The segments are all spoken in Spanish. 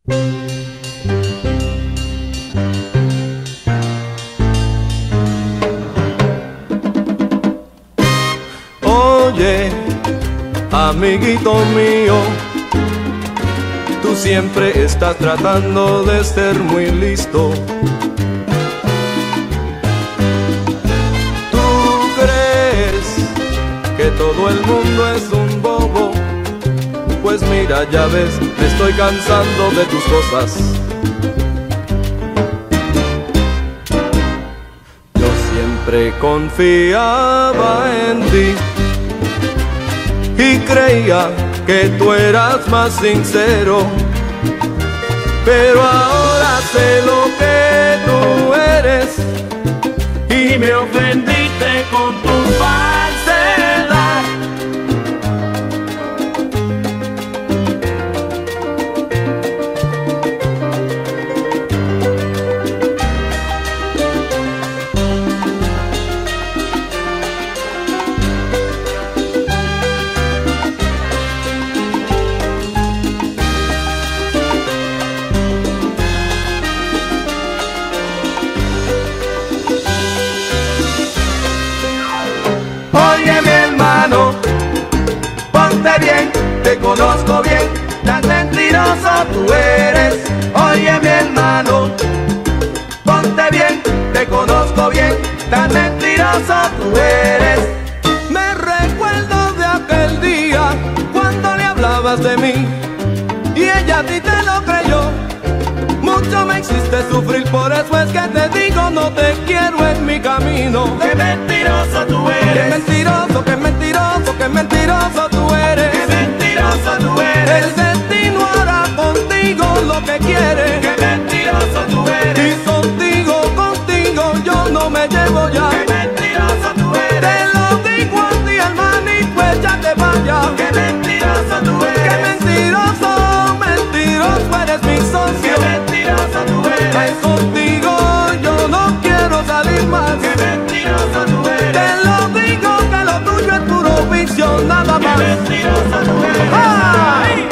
Oye, amiguito mío, tú siempre estás tratando de ser muy listo. ¿Tú crees que todo el mundo es un bobo? Pues mira, ya ves, me estoy cansando de tus cosas. Yo siempre confiaba en ti y creía que tú eras más sincero, pero ahora sé lo que tú eres y me ofendiste con tu falsedad. Oye mi hermano, ponte bien, te conozco bien, tan mentiroso tú eres. Oye mi hermano, ponte bien, te conozco bien, tan mentiroso tú eres. Me recuerdo de aquel día cuando le hablabas de mí y ella a ti te lo creyó. Mucho me hiciste sufrir, por eso es que te digo no te quiero en mi camino. ¡Qué mentiroso tú eres! ¡Qué mentiroso, qué mentiroso, qué mentiroso tú eres! ¡Qué mentiroso tú eres! El destino hará contigo lo que quiere. ¡Qué mentiroso tú eres! Y contigo yo no me llevo ya. ¡Qué mentiroso tú eres! Te lo digo a ti, hermanito, échate para allá. ¡Qué mentiroso tú eres! ¡Qué mentiroso, mentiroso eres mi socio! ¡Qué mentiroso tú eres! Ay, contigo yo no quiero salir más. ¡Qué mentiroso tú eres! Te lo digo que lo tuyo es puro vicio, nada más. ¡Qué mentiroso tú eres! ¡Ay!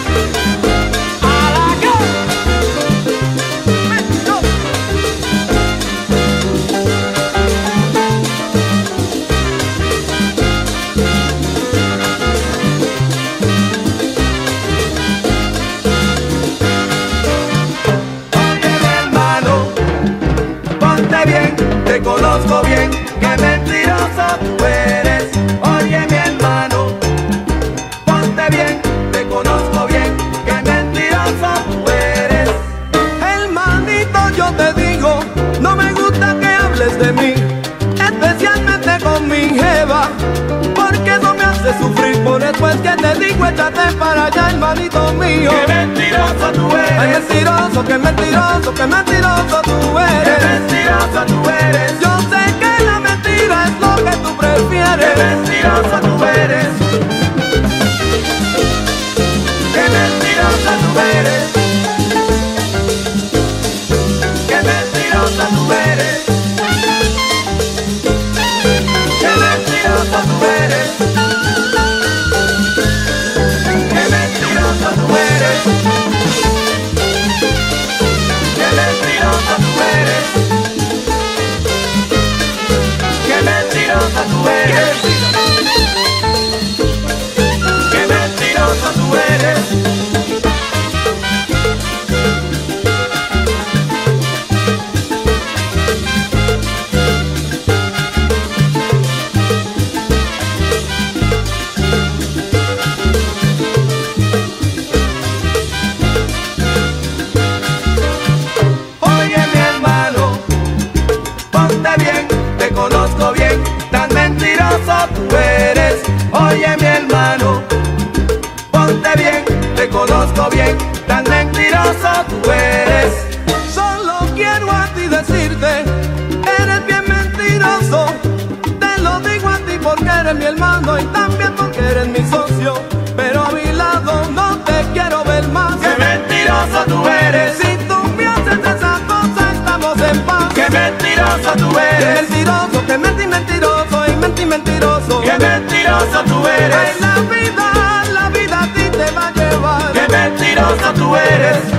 Te conozco bien, qué mentiroso tú eres. Oye mi hermano, ponte bien, te conozco bien, qué mentiroso tú eres. Hermanito, yo te digo, no me gusta que hables de mí, especialmente con mi jeva, porque eso me hace sufrir. Por eso es que te digo, échate para allá, hermanito mío. Qué mentiroso tú eres. Ay, mentiroso, qué mentiroso, qué mentiroso tú eres. Qué mentiroso tú eres. Yo sé que la mentira es lo que tú prefieres. Qué mentiroso tú eres. Qué mentiroso tú eres. Qué mentiroso tú eres. Qué mentiroso tú eres. Qué mentiroso tú eres. Qué mentiroso tú eres. Qué mentiroso tú eres. Qué mentiroso tú eres. Oye mi hermano, ponte bien, te conozco bien, tan mentiroso tú eres. Oye mi hermano, ponte bien, te conozco bien, tan mentiroso tú eres. Solo quiero a ti decirte, eres bien mentiroso. Te lo digo a ti porque eres mi hermano y también porque eres mi socio. Pero a mi lado no te quiero ver más. ¡Qué mentiroso tú eres! Si tú me haces esa cosa estamos en paz. ¡Qué mentiroso tú eres! ¡Qué mentiroso, qué mentiroso y mentiroso! ¡Qué mentiroso tú eres! ¡Ay, la vida a ti te va a llevar! ¡Qué mentiroso tú eres!